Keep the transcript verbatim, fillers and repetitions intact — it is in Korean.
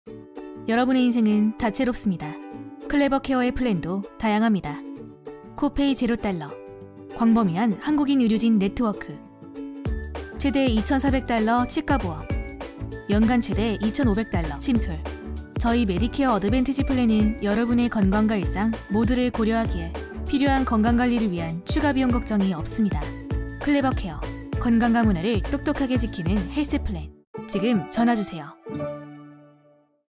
여러분의 인생은 다채롭습니다. 클레버 케어의 플랜도 다양합니다. 코페이 제로 달러, 광범위한 한국인 의료진 네트워크, 최대 이천사백 달러 치과보험, 연간 최대 이천오백 달러 침술. 저희 메디케어 어드밴티지 플랜은 여러분의 건강과 일상 모두를 고려하기에 필요한 건강관리를 위한 추가 비용 걱정이 없습니다. 클레버 케어, 건강과 문화를 똑똑하게 지키는 헬스 플랜. 지금 전화주세요.